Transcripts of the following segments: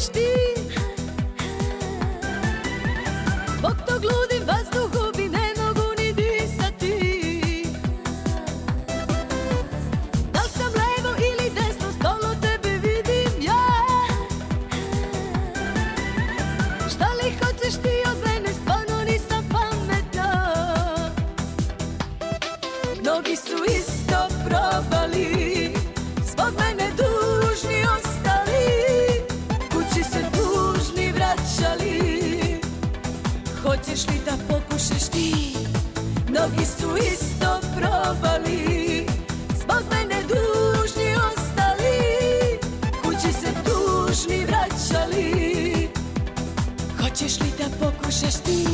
voliš ti. Zbog tog ludim vazduh gubim, ne mogu ni disati. Da li sam levo ili desno, stalno tebe vidim ja. Šta li hoćeš ti od mene, stvarno nisam pametna. Mnogi su isto probali, zbog mene dužni ostali, kući se tužni vraćali. Hoćeš li da pokušaš ti? Mnogi su isto probali, zbog mene dužni ostali, kući se tužni vraćali. Hoćeš li da pokušaš ti?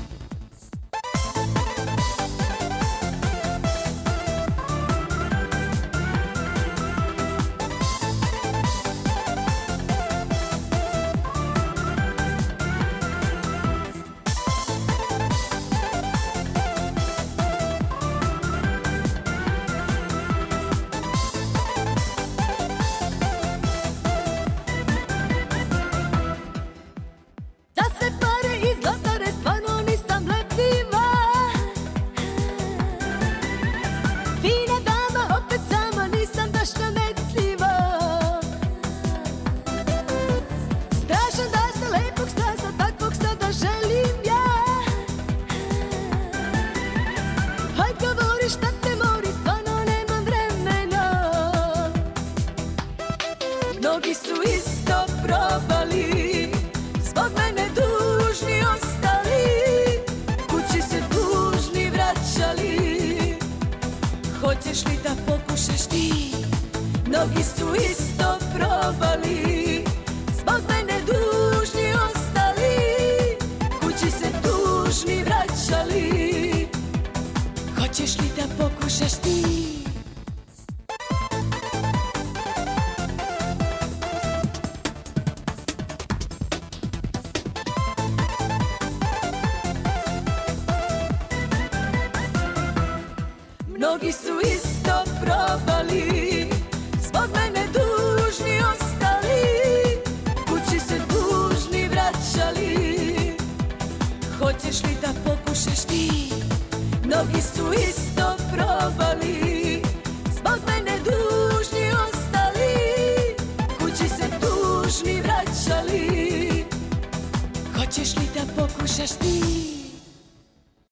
Mnogi su isto probali, zbog mene dužni ostali, kući se tužni vraćali. Hoćeš li da pokušaš ti? Mnogi su isto probali, zbog mene dužni ostali, kući se tužni vraćali. Hoćeš li da pokušaš ti? Mnogi su isto probali, zbog mene dužni ostali, kući se tužni vraćali. Hoćeš li da pokušaš ti? Mnogi su isto probali, zbog mene dužni ostali, kući se tužni vraćali. Hoćeš li da pokušaš ti?